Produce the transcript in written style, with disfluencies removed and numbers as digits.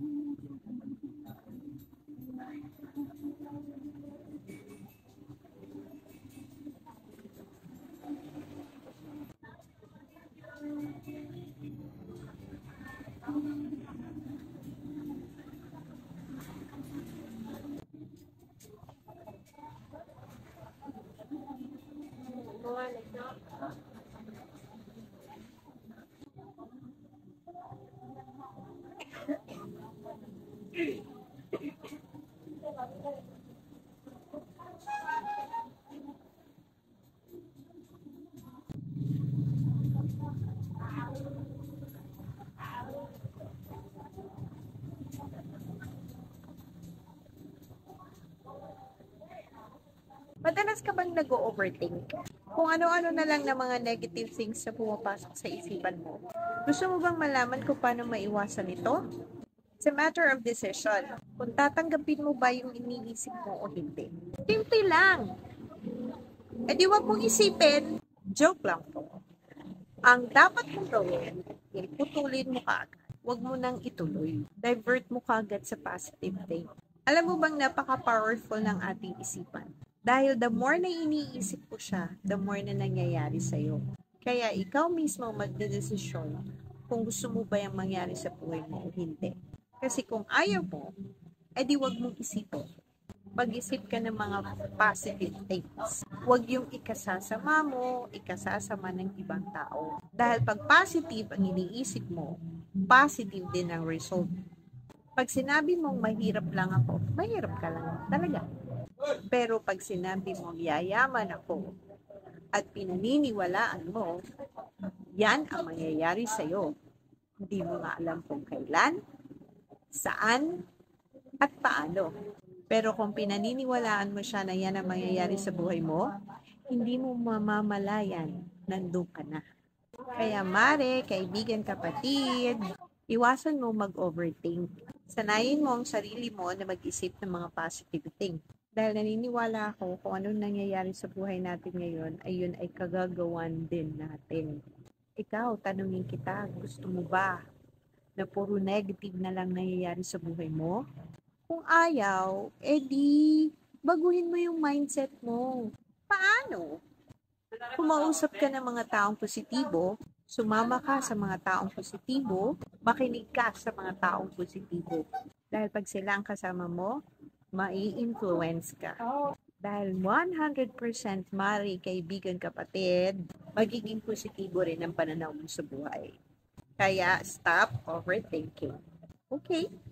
Madalas ka bang nag-overthink? Kung ano-ano na lang na mga negative things na pumapasok sa isipan mo. Gusto mo bang malaman kung paano maiwasan ito? It's a matter of decision. Kung tatanggapin mo ba yung iniisip mo o hindi. Simple lang. E di wag mong isipin, joke lang po. Ang dapat mong gawin, putulin mo kaagad. Huwag mo nang ituloy. Divert mo kaagad sa positive thing. Alam mo bang napaka-powerful ng ating isipan? Dahil the more na iniisip ko siya, the more na nangyayari sa'yo. Kaya ikaw mismo magdedesisyon kung gusto mo ba yung mangyari sa buhay mo o hindi. Kasi kung ayaw mo, edi wag mong isipin. Mag-isip ka ng mga positive things. Huwag yung ikasasama mo, ikasasama ng ibang tao. Dahil pag positive ang iniisip mo, positive din ang result. Pag sinabi mong mahirap lang ako, mahirap ka lang talaga. Pero pag sinabi mong yayaman ako at pinaniniwalaan mo, yan ang mangyayari sa'yo. Hindi mo nga alam kung kailan, saan, at paano. Pero kung pinaniniwalaan mo siya na yan ang mangyayari sa buhay mo, hindi mo mamamalayan, nandun ka na. Kaya mare, kaibigan, kapatid, iwasan mo mag-overthink. Sanayin mo ang sarili mo na mag-isip ng mga positive thing. Dahil naniniwala ako kung anong nangyayari sa buhay natin ngayon, ay yun ay kagagawan din natin. Ikaw, tanungin kita, gusto mo ba na puro negative na lang nangyayari sa buhay mo? Kung ayaw, edi baguhin mo yung mindset mo. Paano? Kumausap ka ng mga taong positibo, sumama ka sa mga taong positibo, makinig ka sa mga taong positibo. Dahil pag sila ang kasama mo, mai-influence ka. Dahil 100% mari, kaibigan, kapatid, magiging positibo rin ang pananaw mo sa buhay. Kaya stop overthinking. Okay?